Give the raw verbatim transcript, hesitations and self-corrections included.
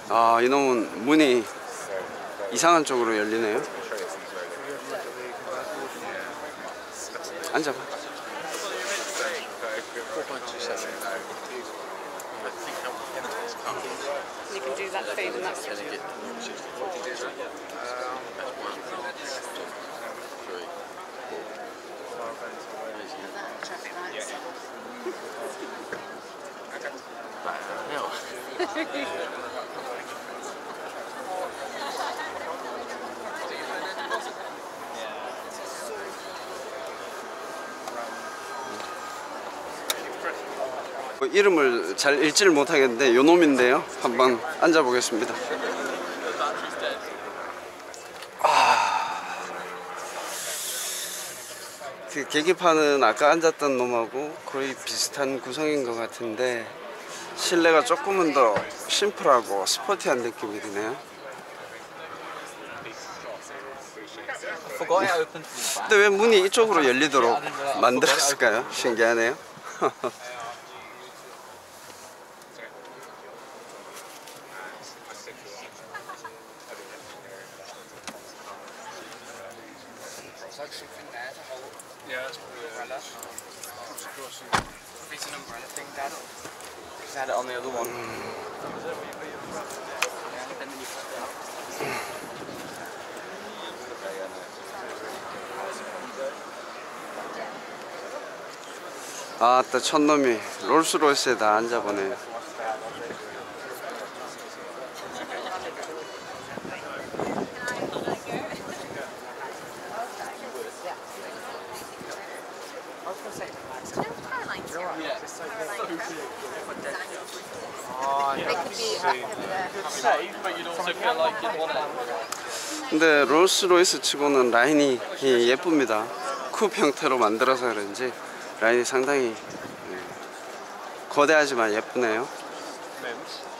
아, 이놈은 문이 이상한 쪽으로 열리네요. 앉아봐. You can do that food and that's traffic lights. 이름을 잘 읽지를 못하겠는데 요놈인데요. 한번 앉아보겠습니다. 아... 그 계기판은 아까 앉았던 놈하고 거의 비슷한 구성인 것 같은데 실내가 조금은 더 심플하고 스포티한 느낌이 드네요. 근데 왜 문이 이쪽으로 열리도록 만들었을까요? 신기하네요. Something there to hold. Yeah, it's probably umbrella. It's an umbrella thing, Dad. Just had it on the other one. Yeah, and then you put it up. 아따, 촌놈이 롤스로이스에 다 앉아보네요. 근데 롤스로이스 치고는 라인이 예쁩니다. 쿱 형태로 만들어서 그런지 라인이 상당히 거대하지만 예쁘네요.